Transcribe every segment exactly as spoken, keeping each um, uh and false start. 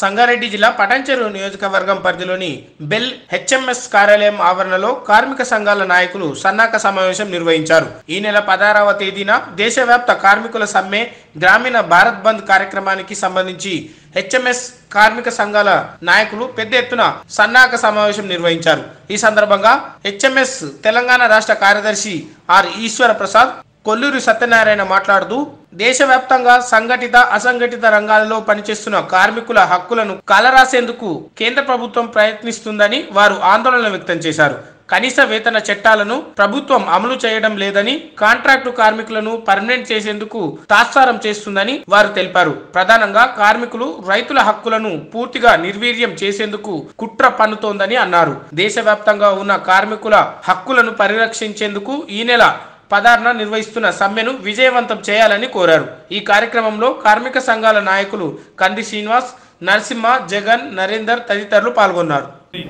సంగారెడ్డి జిల్లా పటాన్చెరు నియోజకవర్గం పరిధిలోని బెల్ హెచ్ఎంఎస్ కార్యాలయం ఆవరణలో కార్మిక సంఘాల నాయకులు సన్నాహక సమావేశం నిర్వహించారు. ఈ నెల పదహారవ తేదీన దేశవ్యాప్త కార్మికుల సమ్మె గ్రామీణ భారత్ బంద్ కార్యక్రమానికి సంబంధించి హెచ్ఎంఎస్ కార్మిక సంఘాల నాయకులు పెద్ద ఎత్తున సన్నాహక సమావేశం నిర్వహించారు. ఈ సందర్భంగా హెచ్ఎంఎస్ తెలంగాణ రాష్ట్ర కార్యదర్శి ఆర్ ఈశ్వర ప్రసాద్, కొల్లూరి సత్యనారాయణ మాట్లాడుతూ దేశవ్యాప్తంగా సంఘటిత అసంఘటిత రంగాలలో పనిచేస్తున్న కార్మికుల హక్కులను కాలరాసేందుకు కేంద్ర ప్రభుత్వం ప్రయత్నిస్తుందని వారు ఆందోళన వ్యక్తం చేశారు. కనీస వేతన చట్టాలను ప్రభుత్వం అమలు చేయడం లేదని, కాంట్రాక్టు కార్మికులను పర్మనెంట్ చేసేందుకు తాత్సారం చేస్తుందని వారు తెలిపారు. ప్రధానంగా కార్మికులు, రైతుల హక్కులను పూర్తిగా నిర్వీర్యం చేసేందుకు కుట్ర పన్నుతోందని అన్నారు. దేశవ్యాప్తంగా ఉన్న కార్మికుల హక్కులను పరిరక్షించేందుకు ఈ నెల పదహారున నిర్వహిస్తున్న సమ్మెను విజయవంతం చేయాలని కోరారు. ఈ కార్యక్రమంలో కార్మిక సంఘాల నాయకులు కంది శ్రీనివాస్, నరసింహ, జగన్, నరేందర్ తదితరులు పాల్గొన్నారు.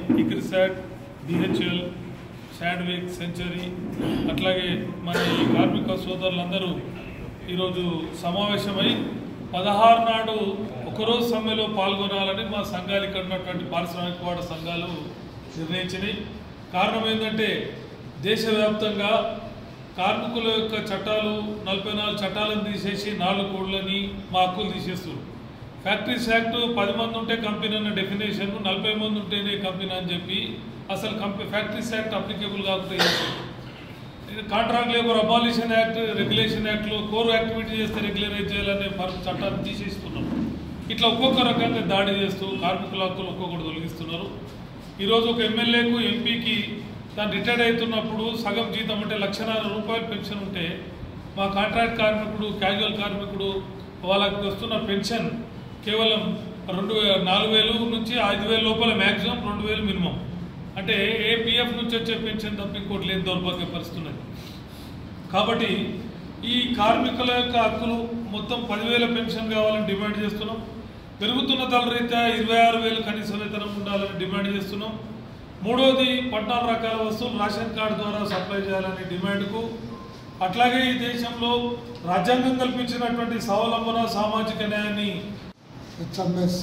సెంచరీ అట్లాగే మన ఈ కార్మిక సోదరులందరూ ఈరోజు సమావేశమై పదహారు నాడు ఒకరోజు సమ్మెలో పాల్గొనాలని మా సంఘాలు ఇక్కడ ఉన్నటువంటి పారిశ్రామిక వాడ సంఘాలు నిర్ణయించినాయి. కారణం ఏంటంటే దేశవ్యాప్తంగా కార్మికుల యొక్క చట్టాలు నలభై నాలుగు చట్టాలను తీసేసి నాలుగు కోడ్లని మా హక్కులు తీసేస్తున్నారు. ఫ్యాక్టరీస్ యాక్ట్ పది మంది ఉంటే కంపెనీ అన్న డెఫినేషన్ నలభై మంది ఉంటేనే కంపెనీ అని చెప్పి అసలు కంపెనీ ఫ్యాక్టరీస్ యాక్ట్ అప్లికేబుల్ కాకపోతే contract labour abolition act, regulation యాక్ట్లో కోర్ యాక్టివిటీ చేస్తే రెగ్యులరైజ్ చేయాలనే చట్టాన్ని తీసేస్తున్నాం. ఇట్లా ఒక్కొక్క రకంగా దాడి చేస్తూ కార్మికుల హక్కులు ఒక్కొక్కటి తొలగిస్తున్నారు. ఈరోజు ఒక ఎమ్మెల్యేకు, ఎంపీకి తను రిటైర్డ్ అవుతున్నప్పుడు సగం జీతం అంటే లక్షన్నర రూపాయలు పెన్షన్ ఉంటే మా కాంట్రాక్ట్ కార్మికుడు, క్యాజువల్ కార్మికుడు వాళ్ళకి వస్తున్న పెన్షన్ కేవలం రెండు వే నాలుగు వేలు నుంచి ఐదు వేల లోపల మ్యాక్సిమం రెండు వేలు మినిమం. అంటే ఏ పిఎఫ్ నుంచి వచ్చే పెన్షన్ తప్ప ఇంకోటి లేని దౌర్భాగ్య పరిస్థితున్నది. కాబట్టి ఈ కార్మికుల యొక్క హక్కులు మొత్తం పదివేల పెన్షన్ కావాలని డిమాండ్ చేస్తున్నాం. పెరుగుతున్న ధరల రీత్యా ఇరవై ఆరు వేలు కనీస వేతనం ఉండాలని డిమాండ్ చేస్తున్నాం. మూడోది పద్నాలుగు రకాల వస్తువులు రేషన్ కార్డు ద్వారా సప్లై చేయాలనే డిమాండ్కు, అట్లాగే ఈ దేశంలో రాజ్యాంగం కల్పించినటువంటి స్వావలంబన సామాజిక న్యాయాన్ని హెచ్ఎంఎస్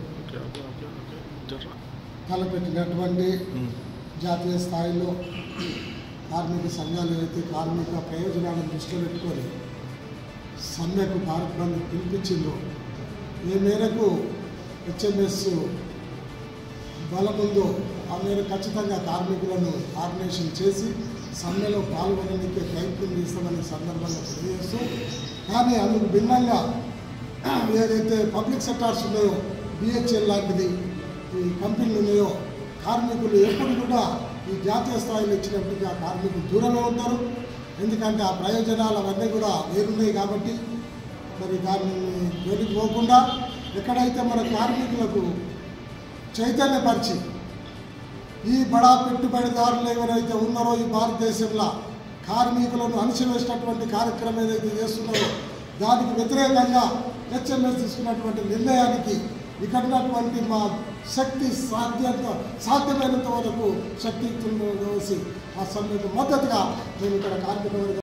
తలపెట్టినటువంటి జాతీయ స్థాయిలో కార్మిక సంఘాలు ఏవైతే కార్మిక ప్రయోజనాలను దృష్టిలో పెట్టుకొని సమ్మెకు భారత్ బంద్ పిలిపించిందో ఈ మేరకు హెచ్ఎంఎస్ బలముందో ఆ మేరకు ఖచ్చితంగా కార్మికులను ఆర్గనైజేషన్ చేసి సమ్మెలో పాల్గొనడానికి ప్రయత్నం చేస్తామనే సందర్భంగా తెలియజేస్తూ, కానీ అందుకు భిన్నంగా ఏదైతే పబ్లిక్ సెక్టార్స్ ఉన్నాయో, బిహెచ్ఎల్ లాంటిది ఈ కంపెనీలు ఉన్నాయో, కార్మికులు ఎప్పుడు కూడా ఈ జాతీయ స్థాయిలో ఇచ్చినప్పటికీ ఆ కార్మికులు దూరంగా ఉంటారు. ఎందుకంటే ఆ ప్రయోజనాలు అవన్నీ కూడా వేరున్నాయి. కాబట్టి మరి దాన్ని జోలికి పోకుండా ఎక్కడైతే మన కార్మికులకు చైతన్యపరిచి ఈ బడా పెట్టుబడిదారులు ఎవరైతే ఉన్నారో ఈ భారతదేశంలో కార్మికులను అణచివేసినటువంటి కార్యక్రమం ఏదైతే చేస్తున్నారో దానికి వ్యతిరేకంగా హెచ్ఎంఎస్ తీసుకున్నటువంటి నిర్ణయానికి ఇక్కడ ఉన్నటువంటి మా శక్తి సాధ్యంత సాధ్యమైనంత వరకు శక్తి వేసి ఆ సమ్మెకు మద్దతుగా మేము ఇక్కడ కార్మిక